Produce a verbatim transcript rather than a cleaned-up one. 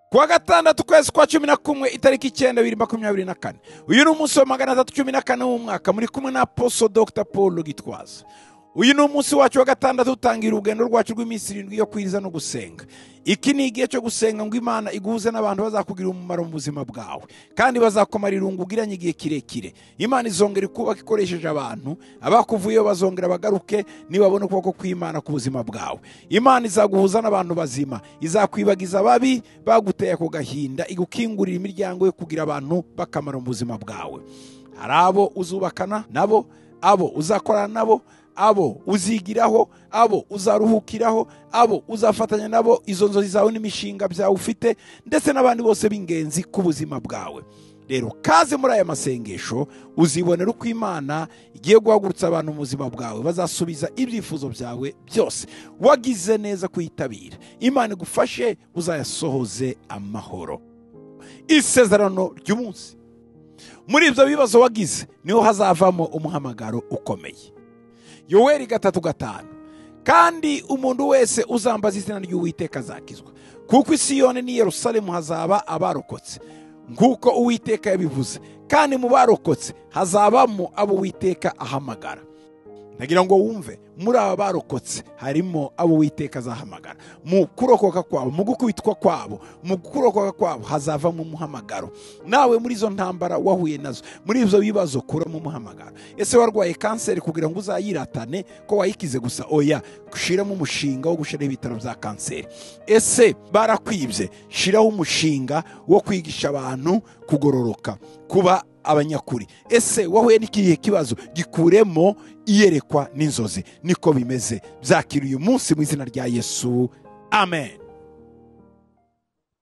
Kuwa gatandatu kwezi kwa cumi na kumwe itariki icyenda bibiri makumyabiri na kane. Uyu ni umunsi wa magana atatu cumi na kane w'umwaka, muri kumwe na Apostle Doctor Paul Gitwaza. Uyu ni umunsi wacu wa gatandatu utangira urugendo rwacu rw'iminsi irindwi yo kwiriza no gusenga. Iki ni igihe cyo gusenga ngo Imana iguhuze n'abantu bazakugira umumaro mu buzima bwawe, kandi bazakomara irungu ugiranye igihe kirekire. Imana izongera ikubaka ikoresheje abantu, abakuvuyeho bazongera bagaruke nibabona ukuboko kw'Imana ku buzima bwawe. Imana izaguhuza n'abantu bazima, izakwibagiza ababi baguteye ku gahinda, igukingurira imiryango yo kugira abantu bakamara mu buzima bwawe. Hari abo uzubakana nabo, abo uzakorana nabo, abo uzigiraho, abo uzaruhukiraho, abo uzafatanya nabo izo nzozi zawe n'imishinga byawe ufite, ndetse n'abandi bose b'ingenzi ku buzima bwawe. Rero kaze muri aya masengesho, uzibonera uko Imana igiye guhagurutsa abantu mu buzima bwawe, bazasubiza ibyifuzo byawe byose. Wagize neza kuyitabira, Imana igufashe uzayasohoze amahoro. Isezerano ry'umunsi: muri ibyo bibazo wagize niho hazavamo umuhamagaro ukomeye. Yoweri gatatu gatanu. Kandi umuntu wese uzambaza izina ry'Uwiteka azakizwa, kuko i Siyoni n'i Yerusalemu hazaba abarokotse nk'uko Uwiteka yabivuze, kandi mu barokotse hazabamo abo Uwiteka ahamagara. Nagira ngo wumve, muri aba barokotse harimo abo Uwiteka azahamagara. Mu kurokoka kwabo, mu gukubitwa kwabo, mu kurokoka kwabo hazavamo umuhamagaro. Nawe muri izo ntambara wahuye nazo, muri ibyo bibazo, kuramo umuhamagaro. Ese warwaye kanseri kugira ngo uzayiratane ko wayikize gusa? Oya, shiramo umushinga wo gushiraho ibitaro bya kanseri. Ese barakwibye? Shiraho umushinga wo kwigisha abantu kugororoka, kuba abanyakuri. Ese wahuye n'ikihe kibazo? Gikuremo iyerekwa n'inzozi. Niko bimeze. Byakira uyu munsi mu izina rya Yesu. Amen.